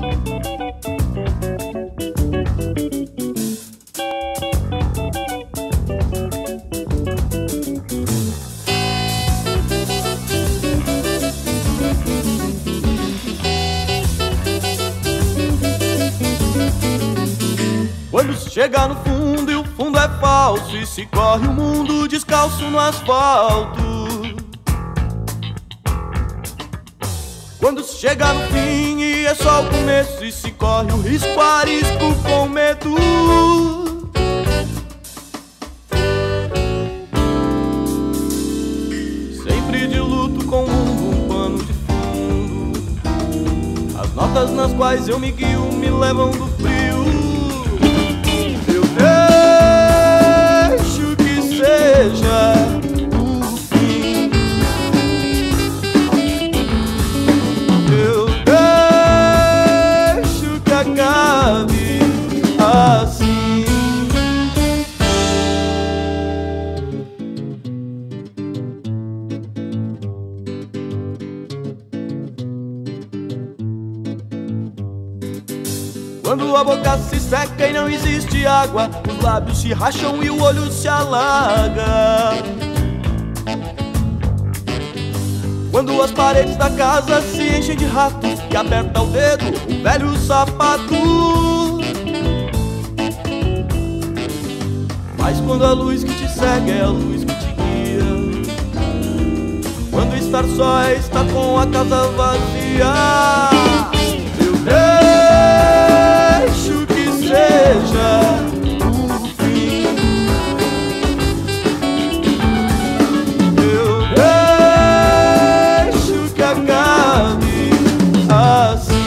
Quando se chega no fundo e o fundo é falso, e se corre o mundo descalço no asfalto. Quando se chega no fim e é só o começo, e se corre o risco a risco com medo. Sempre de luto com um pano de fundo. As notas nas quais eu me guio me levam do frio. Eu deixo que seja o fim. Eu deixo que acabe assim. Quando a boca se seca e não existe água, os lábios se racham e o olho se alaga. Quando as paredes da casa se enchem de ratos e aperta o dedo o velho sapato. Mas quando a luz que te segue é a luz que te guia, quando estar só é estar com a casa vazia. Eu deixo que seja o fim. Eu deixo que acabe assim.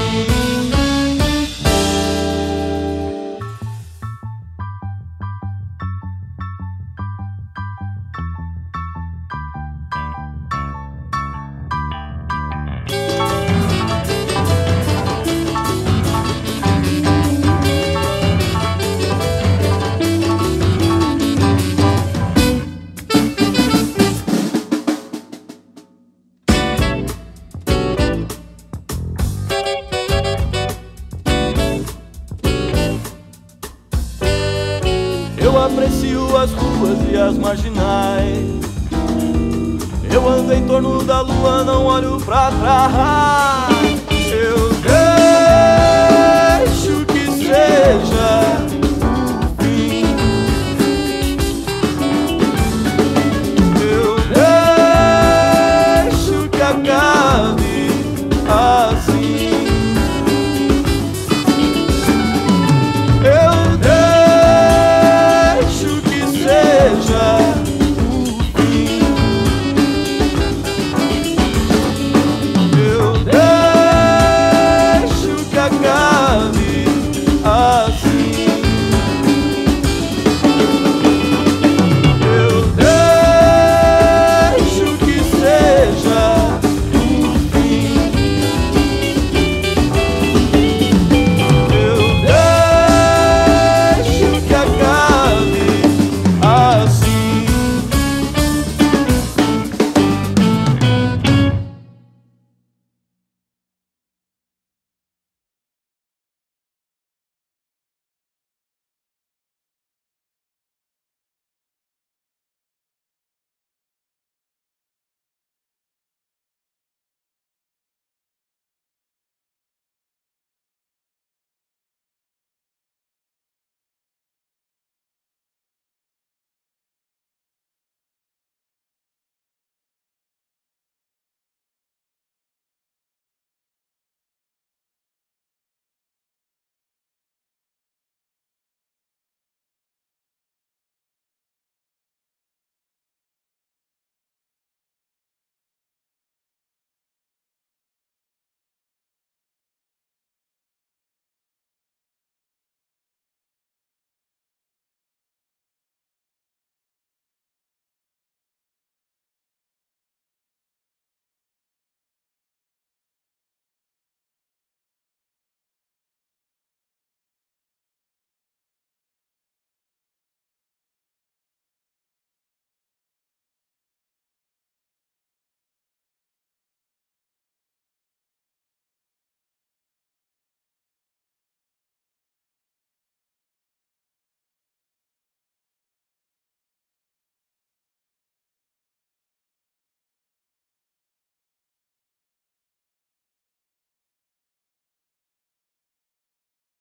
Eu aprecio as ruas e as marginais. Eu ando em torno da lua, não olho pra trás.